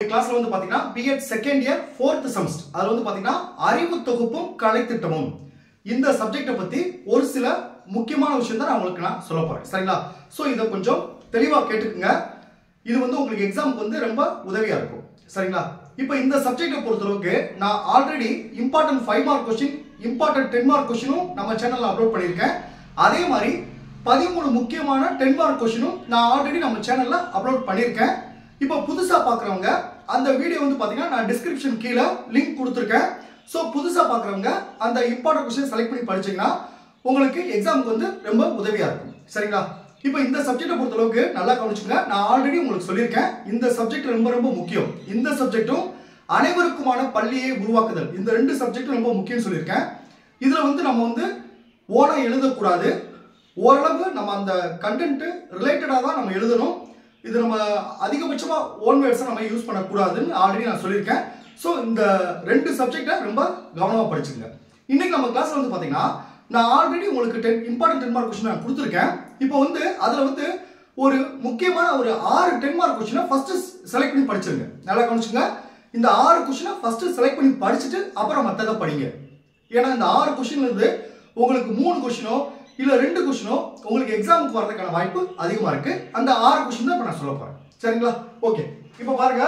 கிளாஸ்ல வந்து பாத்தீங்கன்னா B.Ed second year 4th semester அதுல வந்து பாத்தீங்கன்னா அறிவு தொகுப்பும் கலைத்திட்டமும் இந்த சப்ஜெக்ட பத்தி ஒரு சில முக்கியமான விஷயம் தான் நான் உங்களுக்கு சொல்ல போறேன். சரிங்களா? சோ இத கொஞ்சம் தெளிவா கேட்டுக்குங்க. இது வந்து உங்களுக்கு எக்ஸாமுக்கு வந்து ரொம்ப உதவியா இருக்கும். சரிங்களா? இப்போ இந்த சப்ஜெக்ட பொறுத்தளவுக்கு நான் already important 5 mark question important 10 mark क्वेश्चனும் நம்ம சேனல்ல அப்லோட் பண்ணிருக்கேன். அதே மாதிரி 13 முக்கியமான 10 மார்க் क्वेश्चனும் நான் ஆல்ரெடி நம்ம சேனல்ல அப்லோட் பண்ணிருக்கேன். இப்போ புதுசா பார்க்கறவங்க அந்த வீடியோ வந்து பாத்தீங்கன்னா நான் டிஸ்கிரிப்ஷன் கீழ லிங்க் கொடுத்திருக்கேன். சோ புதுசா பார்க்கறவங்க அந்த இம்பார்ட்டன்ட் क्वेश्चन செலக்ட் பண்ணி படிச்சீங்கன்னா உங்களுக்கு எக்ஸாமுக்கு வந்து ரொம்ப உதவியா இருக்கும். சரிங்களா? இப்போ இந்த சப்ஜெக்ட பொறுத்தளவுக்கு நல்லா கவனிச்சுங்க. நான் ஆல்ரெடி உங்களுக்கு சொல்லியிருக்கேன் இந்த சப்ஜெக்ட் ரொம்ப ரொம்ப முக்கியம். இந்த சப்ஜெக்ட்டும் அனைவருக்குமான பள்ளியை உருவாக்குதல் இந்த ரெண்டு சப்ஜெக்டும் ரொம்ப முக்கியம் சொல்லியிருக்கேன். இதுல வந்து நம்ம வந்து ஓனா எழுதக்கூடாது. ஓரளவு நம்ம அந்த கண்டென்ட் ரிலேட்டடா தான் நம்ம எழுதணும். இது நம்ம அதிகபட்சமா ஓன் வேர்ட்ஸ் நம்ம யூஸ் பண்ணக்கூடாதுன்னு ஆல்ரெடி நான் சொல்லியிருக்கேன். ஸோ இந்த ரெண்டு சப்ஜெக்டை ரொம்ப கவனமா படிச்சுங்க. இன்னைக்கு நம்ம கிளாஸ்ல வந்து பாத்தீங்கன்னா நான் ஆல்ரெடி உங்களுக்கு இம்பார்ட்டன்ட் 10 மார்க் क्वेश्चन நான் கொடுத்திருக்கேன். இப்போ வந்து அதுல வந்து ஒரு முக்கியமான ஒரு 6 10 மார்க் क्वेश्चन ஃபர்ஸ்ட் செலக்ட் பண்ணி படிச்சிருங்க. நல்லா கவனிச்சுங்க. இந்த 6 क्वेश्चन ஃபர்ஸ்ட் செலக்ட் பண்ணி படிச்சிட்டு அப்புறம் மத்தத படிங்க. ஏன்னா இந்த 6 क्वेश्चन இருந்து உங்களுக்கு 3 क्वेश्चनோ இல்ல 2 क्वेश्चनோ உங்களுக்கு எக்ஸாமுக்கு வரதுக்கான வாய்ப்பு அதிகமா இருக்கு. அந்த 6 क्वेश्चन தான் இப்ப நான் சொல்ல போறேன். சரிங்களா? ஓகே. இப்போ பாருங்க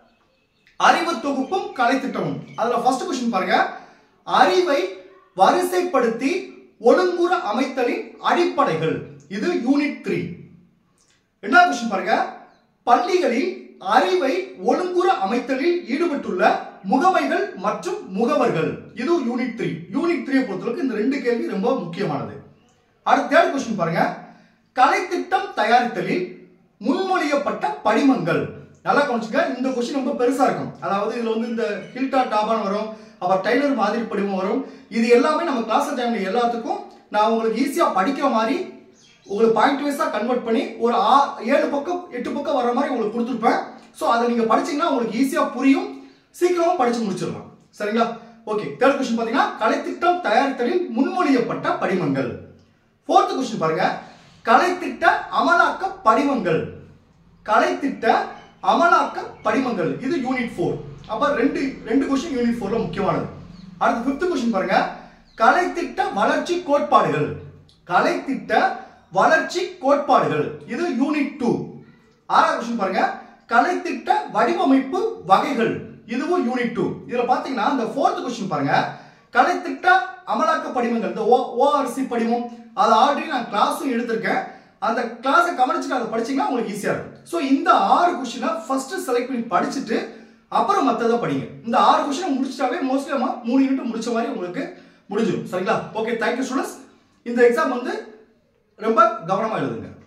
அறிவு தொகுப்பும் கலைத்திட்டமும். அதுல ஃபர்ஸ்ட் क्वेश्चन பாருங்க. அறிவை வரிசைப்படுத்தி ஒழுங்குற அமைத்தலின் அடிப்படைகள். இது யூனிட் 3. இரண்டாவது क्वेश्चन பாருங்க. பள்ளிகளில் அறிவை ஒழுங்குற அமைத்தலில் ஈடுபட்டுள்ள முகமைகள் மற்றும் முகவர்கள். இது யூனிட் 3. யூனிட் 3 பொறுத்தவரைக்கும் இந்த ரெண்டு கேள்வி ரொம்ப முக்கியமானது. அடுத்த தேர்ட் क्वेश्चन பாருங்க. கலைத்திட்டம் தயாரித்தலில் முன்மொழியப்பட்ட படிமங்கள். நல்லா கவனிச்சுங்க. இந்த क्वेश्चन ரொம்ப பெருசா இருக்கும். அதாவது இதுல வந்து இந்த ஹில்டா டாபான் வரும், அப்புறம் டைலர் மாதிரி படிமம் வரும். இது எல்லாமே நம்ம கிளாஸ் டைம்ல எல்லாத்துக்கும் நான் உங்களுக்கு ஈஸியா படிக்கிற மாதிரி உங்களுக்கு பாயிண்ட் வைஸா கன்வெர்ட் பண்ணி ஒரு 7 பக்கம் 8 பக்கம் வர மாதிரி உங்களுக்கு கொடுத்துருப்பேன். ஸோ அதை நீங்க படிச்சீங்கன்னா உங்களுக்கு ஈஸியா புரியும், சீக்கிரமா படிச்சு முடிச்சிடலாம். சரிங்களா? ஓகே. தேர்ட் क्वेश्चन பாத்தீங்கன்னா கலைத்திட்டம் தயாரித்தலில் முன்மொழியப்பட்ட படிமங்கள். ஃபோர்த் क्वेश्चन பாருங்க. கலைத்திட்ட அமலாக்க படிமங்கள். கலைத்திட்ட அமலாக்க படிமங்கள். இது யூனிட் 4. அப்ப ரெண்டு क्वेश्चन யூனிட் 4ல முக்கியமானது. அடுத்து 5th क्वेश्चन பாருங்க. கலைத்திட்ட வளர்ச்சி கோட்பாடுகள். கலைத்திட்ட வளர்ச்சி கோட்பாடுகள். இது யூனிட் 2. 6வது क्वेश्चन பாருங்க. கலைத்திட்ட வடிவமைப்பு வகைகள். இதுவும் யூனிட் 2. இதுல பாத்தீங்கன்னா இந்த 4th क्वेश्चन பாருங்க. கலைத்திட்ட அமலாக்க படிமங்கள் இந்த ORC படிமம் அது ஆல்ரெடி நான் கிளாஸும் எடுத்திருக்கேன். அந்த கிளாஸை கவனிச்சுட்டு அதை படிச்சீங்கன்னா உங்களுக்கு ஈஸியா இருக்கும். சோ இந்த 6 क्वेश्चन ஃபர்ஸ்ட் செலக்ட் பண்ணி படிச்சுட்டு அப்புறம் மத்தத படிங்க. இந்த 6 क्वेश्चन முடிச்சிட்டாவே மோஸ்ட்லி 3 யூனிட் முடிச்ச மாதிரி உங்களுக்கு முடிஞ்சிடும். சரிங்களா? ஓகே. Thank you students. இந்த எக்ஸாம் வந்து ரொம்ப கவனமா எழுதுங்க.